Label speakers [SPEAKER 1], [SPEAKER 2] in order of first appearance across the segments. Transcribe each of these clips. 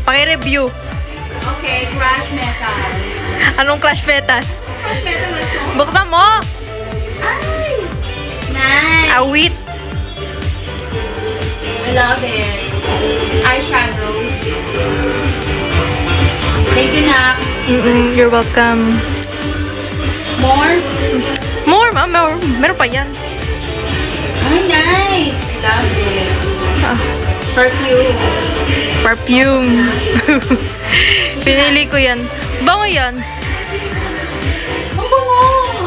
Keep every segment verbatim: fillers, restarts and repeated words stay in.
[SPEAKER 1] Paki-review.
[SPEAKER 2] Okay, Crash Metal.
[SPEAKER 1] Anong Clash Metal?
[SPEAKER 2] Crash Metal na ito.
[SPEAKER 1] Buksan mo!
[SPEAKER 2] Ay! Nice!
[SPEAKER 1] Awit.
[SPEAKER 2] I love it. Eyeshadows. Thank you, Nak.
[SPEAKER 1] Mm-mm, you're welcome.
[SPEAKER 2] More?
[SPEAKER 1] More, ma. More. Meron pa yan.
[SPEAKER 2] Ay, nice! I love it.
[SPEAKER 1] Ah,
[SPEAKER 2] Perfume.
[SPEAKER 1] perfume. Pinili ko yan. Bango yan.
[SPEAKER 2] Ang bango!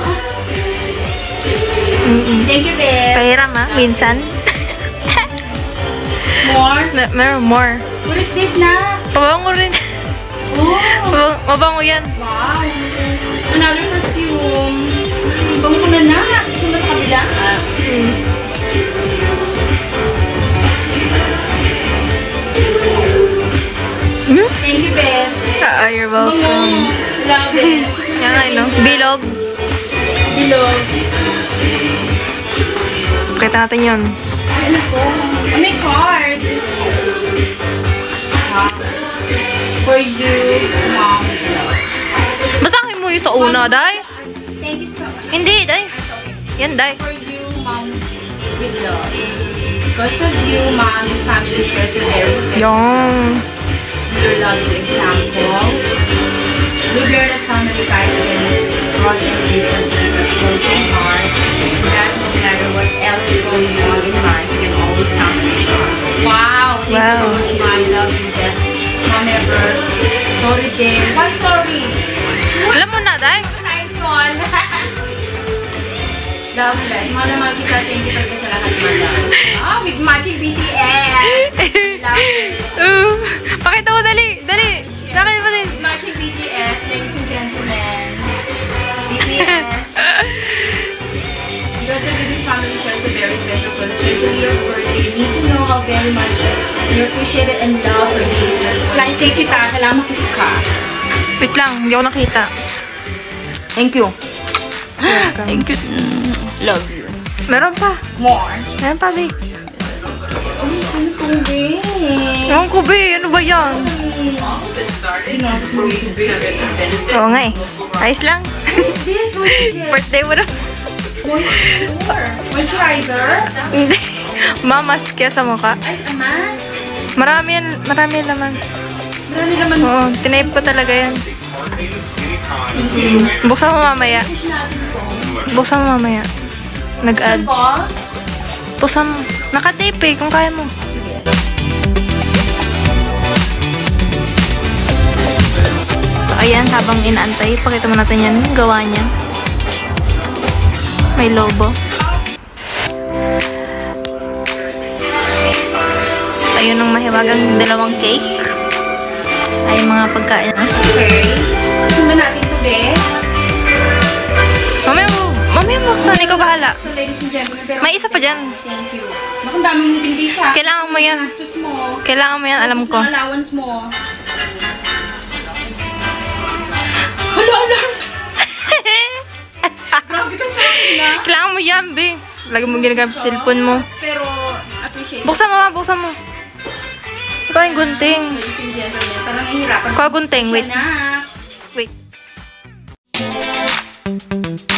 [SPEAKER 1] Mm-mm.
[SPEAKER 2] Thank you, babe.
[SPEAKER 1] Pahiram ha, minsan.
[SPEAKER 2] More?
[SPEAKER 1] Mer- meron more.
[SPEAKER 2] What is this, Nak?
[SPEAKER 1] Pabango rin.
[SPEAKER 2] Oh!
[SPEAKER 1] Mabang- Mabango yan.
[SPEAKER 2] Wow! Another perfume. Ibang ko na na. Ito na sa kabila.
[SPEAKER 1] Hmm?
[SPEAKER 2] Thank you, babe.
[SPEAKER 1] Ah, you're
[SPEAKER 2] Bango.
[SPEAKER 1] welcome.
[SPEAKER 2] Love it.
[SPEAKER 1] Yan nga, no? Bilog.
[SPEAKER 2] Bilog.
[SPEAKER 1] Pakita natin yun.
[SPEAKER 2] Ay, ano po? Oh, may card. Wow. For you, mom.
[SPEAKER 1] Basahin mo yung sa una, Day.
[SPEAKER 2] Thank you so much.
[SPEAKER 1] Hindi, Day. Yan, Day.
[SPEAKER 2] For you, mom, with love. Because of you, mom, this family shares a very special.
[SPEAKER 1] Yung.
[SPEAKER 2] Your love is example. You bear the family fight against God and Jesus with a broken heart. That no matter what else is going on in life, you can always count on God. Wow! Thank
[SPEAKER 1] Wow.
[SPEAKER 2] you so much, my love you best mom ever. Sorry, Dave. What story?
[SPEAKER 1] Alam mo na, Day.
[SPEAKER 2] Nice one. Love bless. Mahal na mahal kita. Thank you talaga sa lahat, madam. Ah, with matching B T S. Love it.
[SPEAKER 1] Uh, pakita mo, dali. Dali. Nakita mo din.
[SPEAKER 2] Matching B T S, ladies and gentlemen. B T S. Because of this family shares a very special place, especially your birthday. You need to know how very much you appreciate it and love for me. Like, take kita. Kailangan makis ka.
[SPEAKER 1] Wait lang, hindi ako nakita.
[SPEAKER 2] Thank you.
[SPEAKER 1] Welcome.
[SPEAKER 2] Thank you. Love you.
[SPEAKER 1] Meron pa.
[SPEAKER 2] More.
[SPEAKER 1] Meron pa, Day.
[SPEAKER 2] Ano itong babe?
[SPEAKER 1] Ewan ko, Be. Ano ba yan? Oo nga eh. Ayos lang.
[SPEAKER 2] This was
[SPEAKER 1] Birthday mo na.
[SPEAKER 2] moisturizer.
[SPEAKER 1] Hindi. Mamas kaya sa mukha.
[SPEAKER 2] Ay, amas.
[SPEAKER 1] Marami yan. Marami yan naman.
[SPEAKER 2] Marami naman.
[SPEAKER 1] Oo, tinape ko talaga yan. Buksan mo mamaya. Buksan mo mamaya. Nag-add.
[SPEAKER 2] Ko?
[SPEAKER 1] Buksan mo. Nakatape eh, kung kaya mo. So, ayan, habang inaantay, pakita mo natin yan, yung gawa niya. May lobo. Ayun ang mahiwagang dalawang cake. Ay, mga pagkain.
[SPEAKER 2] Okay. Sunda natin to, be.
[SPEAKER 1] Mamaya mo, mamaya mo, saan ikaw bahala.
[SPEAKER 2] So, ladies and gentlemen, pero...
[SPEAKER 1] May isa pa dyan.
[SPEAKER 2] Thank you. Naku, ang dami mong binigay sa akin.
[SPEAKER 1] Kailangan mo yan.
[SPEAKER 2] Nastos mo.
[SPEAKER 1] Kailangan mo yan, alam ko.
[SPEAKER 2] Ang allowance mo. Hala, hala. Grabe ka sa akin, na.
[SPEAKER 1] Kailangan mo yan, be. Lagi mo ginagamit sa cellphone mo.
[SPEAKER 2] Pero, appreciate.
[SPEAKER 1] Buksan mo, ma, buksan mo. Ito yung gunting.
[SPEAKER 2] Ladies and gentlemen, parang nahihirapan.
[SPEAKER 1] Kuha gunting, wait.
[SPEAKER 2] Siya na.
[SPEAKER 1] Wait.